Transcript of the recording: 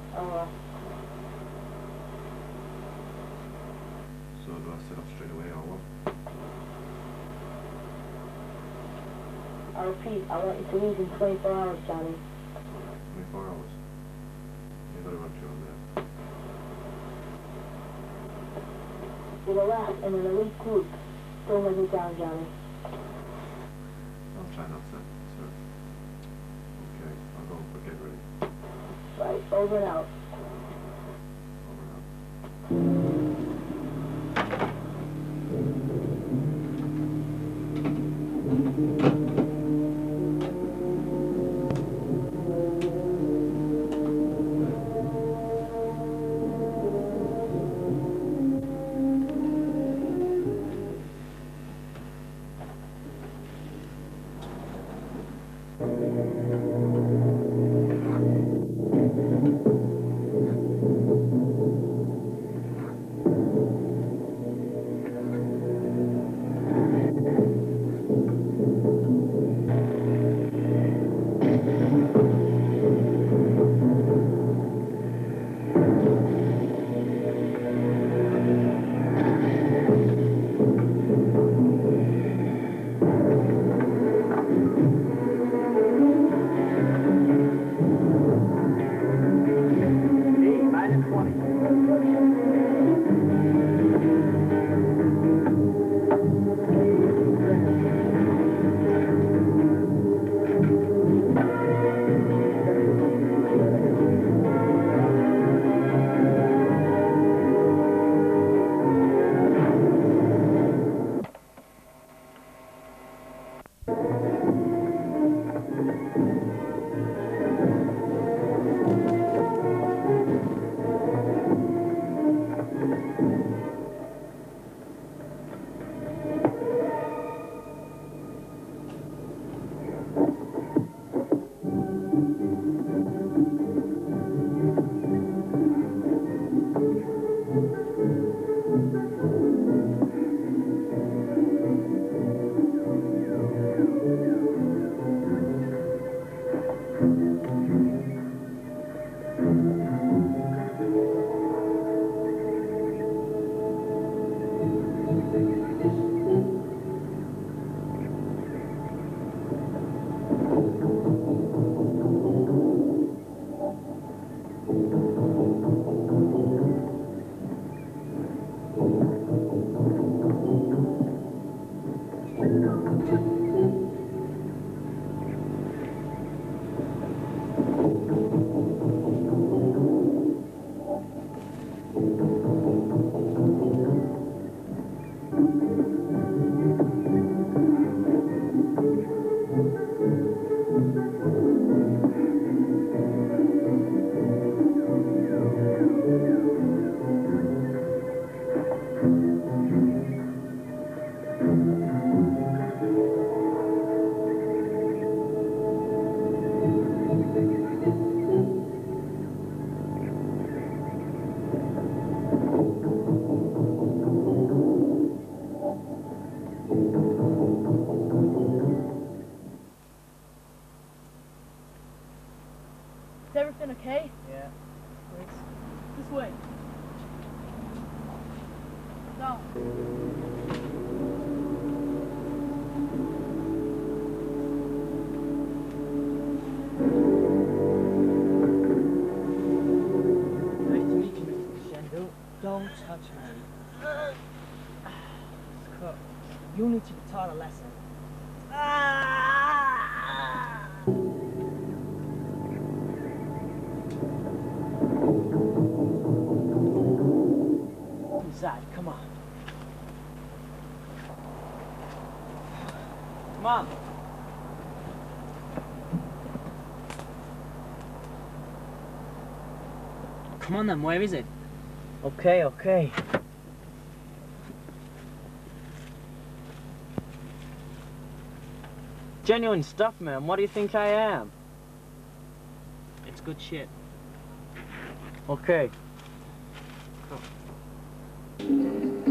So do I set off straight away or what? I repeat, I want you to leave in 24 hours, Johnny. 24 hours? You gotta run through on there. You're the last in an elite group. Don't let me down, Johnny. I'll try not to, sir. Okay, I'll go, but get ready. Right, over and out. Over and out. Is everything okay? Yeah. Thanks. This way. No. Nice to meet you, Mr. Crescendo. Don't touch me. Cook, you need to be taught a lesson. Inside, come on. Come on. Come on then, where is it? Okay, okay. Genuine stuff, man. What do you think I am? It's good shit. Okay. Come.